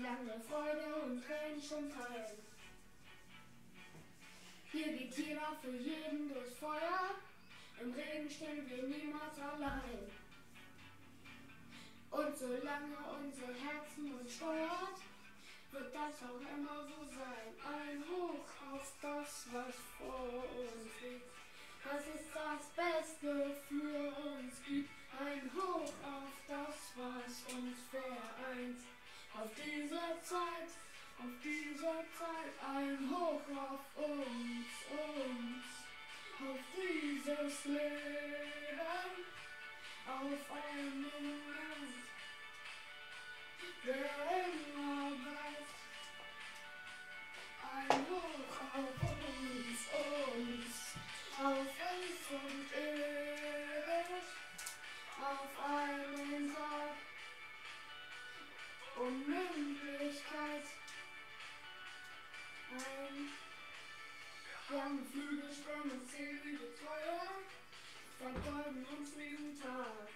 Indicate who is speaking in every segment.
Speaker 1: lange Freude und Tränen schon teilen. Hier geht jeder für jeden durchs Feuer, im Regen stehen wir niemals allein. Und solange unsere Herzen uns steuert, wird das auch immer so sein. Ein Hoch auf das, was vor uns liegt. Das ist das Beste für uns gibt. Ein Hoch auf das, was uns vereint. Auf diese Zeit, ein Hoch auf uns, auf dieses Leben, auf einen Land, der immer bleibt. Ein Hoch auf uns, auf uns und ewig, auf einen Tag, Unendlichkeit. Wir haben Flügel, Sterne, zählige Feuer, vergolden uns jeden Tag.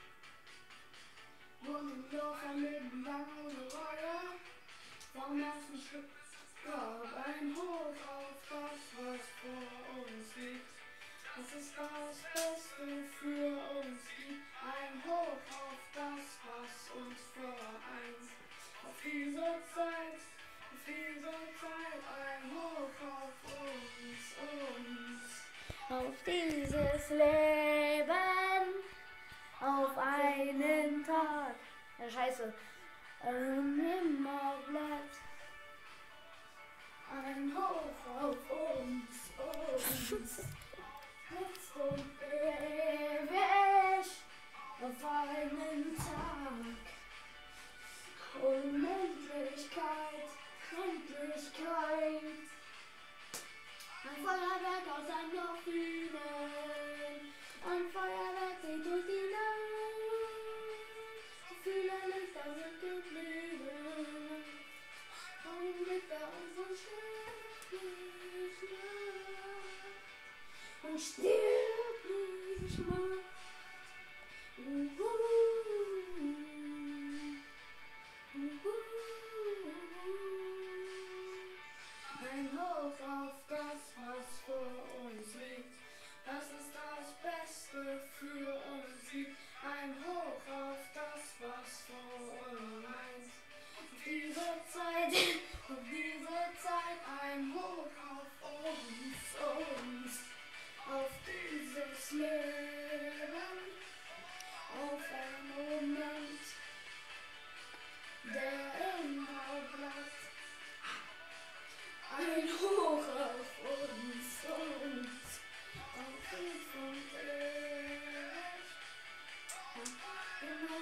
Speaker 1: Wohnen im Dorf, ein Leben lang ohne Reue, vom ersten Stück gab ein Hoch auf das, was vor uns liegt. Das ist das Beste für uns gibt. Ein Hoch auf das, was uns vereint. Auf diese Zeit, ein Hoch auf uns, auf dieses Leben, auf einen Tag. Ja, scheiße. Immer bleibt ein Hoch auf uns, jetzt und ewig, auf einen Tag, Unendlichkeit, Endlichkeit. Ein Feuerwerk aus Endorphinen, ein Feuerwerk geht durch die Nacht. So viele Lichter sind geblieben, ein Blick, der uns so sterblich macht und sterblich macht. Ein Hoch auf das, was vor uns liegt. Das ist das Beste für uns gibt. Ein Hoch auf das, was vor uns meint. Auf diese Zeit, ein Hoch auf uns, auf dieses Leben, auf einen Moment, der immer bleibt. Ein Hoch auf uns, auf uns und ewig, immer